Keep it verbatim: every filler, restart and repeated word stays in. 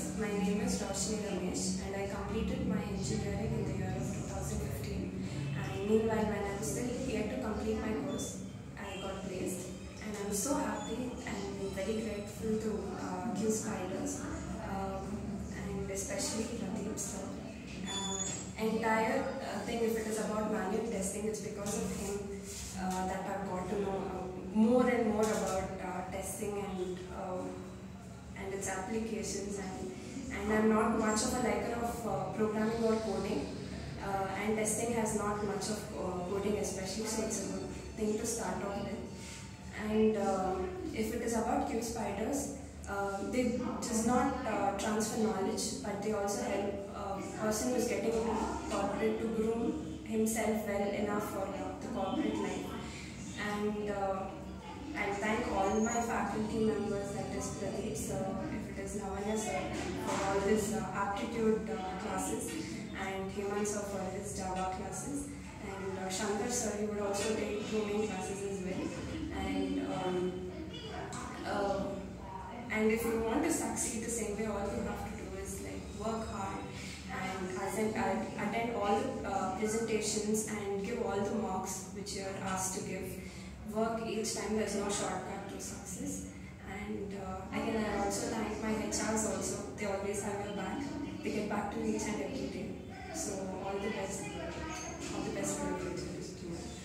Qspiders. My name is Roshni and I completed my engineering in the year of two thousand fifteen. And meanwhile, when I was still yet to complete my course, I got placed. And I'm so happy and very grateful to uh, Qspiders um, and especially Pradeep sir. Uh, entire uh, thing, if it is about manual testing, it's because of him uh, that I've got to know uh, more and more about uh, testing and uh, and its applications, and, and I'm not much of a liker of uh, programming or coding, uh, and testing has not much of uh, coding especially, so it's a good thing to start off with. And uh, if it is about Qspiders, uh, they just not uh, transfer knowledge, but they also help a person who is getting into corporate to groom himself well enough for uh, the corporate life. And uh, I thank all my faculty members, that is Pradeep sir, if it is Lavanya sir, for all his uh, aptitude uh, classes, and Hemant sir for his Java classes, and uh, Shankar sir, he would also take grooming classes as well. And um, uh, and if you want to succeed the same way, all you have to do is like work hard and attend, attend all the uh, presentations and give all the marks which you are asked to give. Work each time, there's no shortcut to success. And uh, again, I also thank my H Rs also. They always have your back. They get back to each and every day. So all the best. All the best for your future.